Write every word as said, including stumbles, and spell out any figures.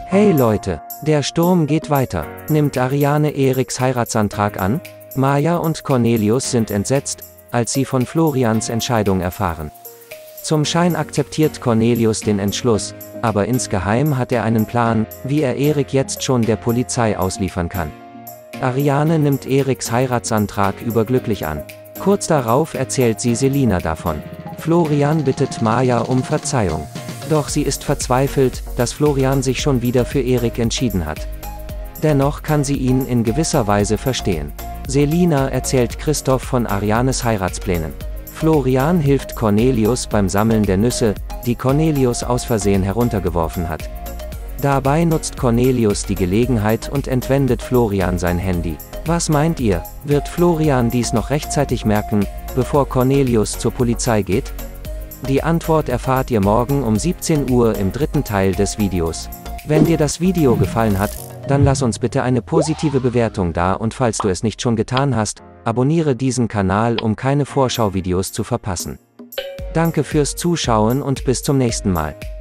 Hey Leute, der Sturm geht weiter. Nimmt Ariane Eriks Heiratsantrag an? Maya und Cornelius sind entsetzt, als sie von Florians Entscheidung erfahren. Zum Schein akzeptiert Cornelius den Entschluss, aber insgeheim hat er einen Plan, wie er Erik jetzt schon der Polizei ausliefern kann. Ariane nimmt Eriks Heiratsantrag überglücklich an. Kurz darauf erzählt sie Selina davon. Florian bittet Maya um Verzeihung. Doch sie ist verzweifelt, dass Florian sich schon wieder für Erik entschieden hat. Dennoch kann sie ihn in gewisser Weise verstehen. Selina erzählt Christoph von Arianes Heiratsplänen. Florian hilft Cornelius beim Sammeln der Nüsse, die Cornelius aus Versehen heruntergeworfen hat. Dabei nutzt Cornelius die Gelegenheit und entwendet Florian sein Handy. Was meint ihr, wird Florian dies noch rechtzeitig merken, bevor Cornelius zur Polizei geht? Die Antwort erfahrt ihr morgen um siebzehn Uhr im dritten Teil des Videos. Wenn dir das Video gefallen hat, dann lass uns bitte eine positive Bewertung da und falls du es nicht schon getan hast, abonniere diesen Kanal, um keine Vorschauvideos zu verpassen. Danke fürs Zuschauen und bis zum nächsten Mal.